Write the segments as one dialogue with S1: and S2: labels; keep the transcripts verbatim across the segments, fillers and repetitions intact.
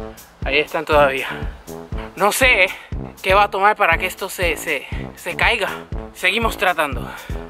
S1: Ahí están todavía. No sé qué va a tomar para que esto se, se, se caiga. Seguimos tratando.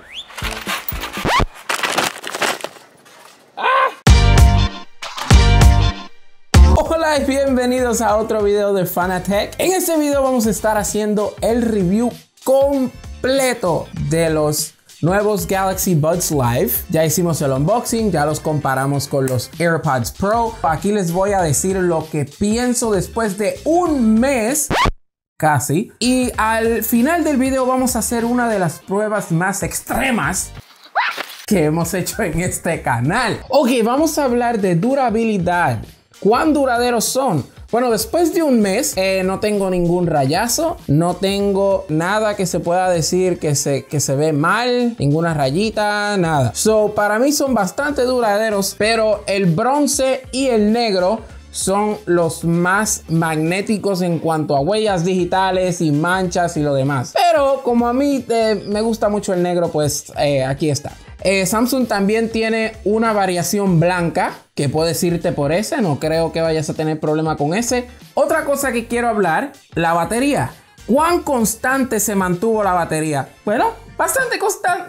S1: Hola y bienvenidos a otro video de Fanatec. En este video vamos a estar haciendo el review completo de los nuevos Galaxy Buds Live. Ya hicimos el unboxing, ya los comparamos con los AirPods Pro. Aquí les voy a decir lo que pienso después de un mes casi. Y al final del video vamos a hacer una de las pruebas más extremas que hemos hecho en este canal. Ok, vamos a hablar de durabilidad. ¿Cuán duraderos son? Bueno, después de un mes eh, no tengo ningún rayazo, no tengo nada que se pueda decir que se, que se ve mal, ninguna rayita, nada. So, para mí son bastante duraderos, pero el bronce y el negro son los más magnéticos en cuanto a huellas digitales y manchas y lo demás. Pero como a mí eh, me gusta mucho el negro, pues eh, aquí está. Eh, Samsung también tiene una variación blanca que puedes irte por ese. No creo que vayas a tener problema con ese. Otra cosa que quiero hablar, la batería. ¿Cuán constante se mantuvo la batería? Bueno, bastante constante.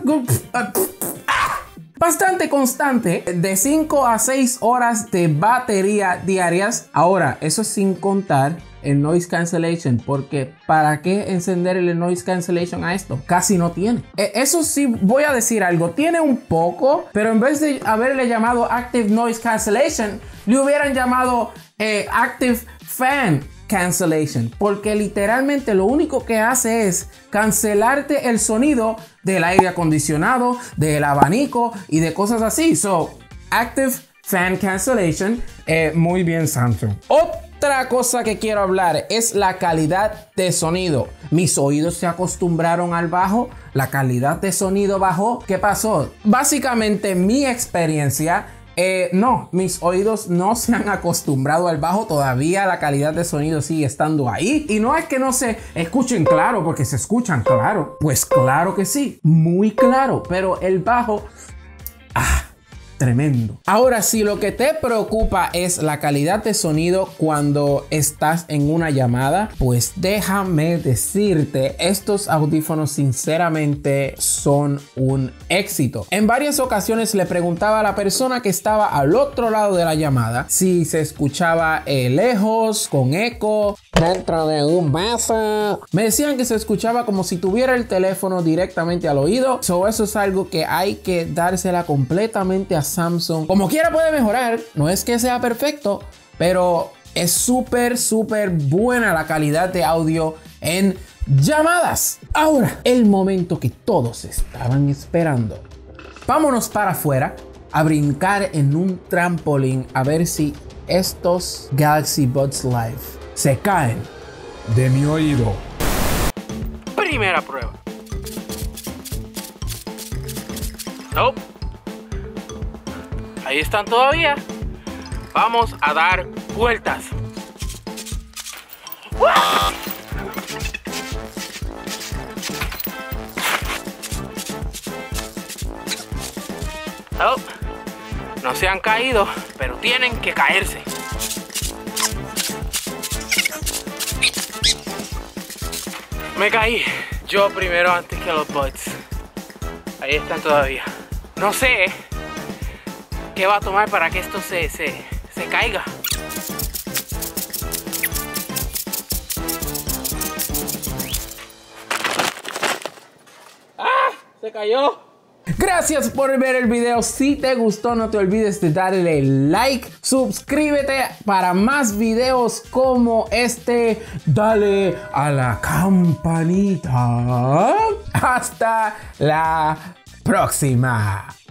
S1: Bastante constante, de cinco a seis horas de batería diarias. Ahora, eso es sin contar el noise cancellation, porque ¿para qué encender el noise cancellation a esto? Casi no tiene. Eh, eso sí, voy a decir algo, tiene un poco, pero en vez de haberle llamado Active Noise Cancellation, le hubieran llamado eh, Active Fan Cancellation, porque literalmente lo único que hace es cancelarte el sonido del aire acondicionado, del abanico y de cosas así. So, Active Fan Cancellation, eh, muy bien Samsung. Otra cosa que quiero hablar es la calidad de sonido. Mis oídos se acostumbraron al bajo, la calidad de sonido bajó. ¿Qué pasó? Básicamente mi experiencia, Eh, no, mis oídos no se han acostumbrado al bajo. Todavía la calidad de sonido sigue estando ahí. Y no es que no se escuchen claro, porque se escuchan claro. Pues claro que sí, muy claro. Pero el bajo... Ah, tremendo. Ahora, si lo que te preocupa es la calidad de sonido cuando estás en una llamada, pues déjame decirte, estos audífonos sinceramente son un éxito. En varias ocasiones le preguntaba a la persona que estaba al otro lado de la llamada si se escuchaba eh, lejos, con eco, dentro de un vaso. Me decían que se escuchaba como si tuviera el teléfono directamente al oído. So, eso es algo que hay que dársela completamente a Samsung. Como quiera puede mejorar, no es que sea perfecto, pero es súper súper buena la calidad de audio en llamadas. Ahora, el momento que todos estaban esperando. Vámonos para afuera a brincar en un trampolín a ver si estos Galaxy Buds Live se caen de mi oído. Primera prueba. Nope. Ahí están todavía. Vamos a dar vueltas. Oh, no se han caído, pero tienen que caerse. Me caí yo primero antes que los Buds. Ahí están todavía. No sé qué va a tomar para que esto se, se, se caiga. ¡Ah! Se cayó. Gracias por ver el video. Si te gustó, no te olvides de darle like, suscríbete para más videos como este, dale a la campanita. Hasta la próxima.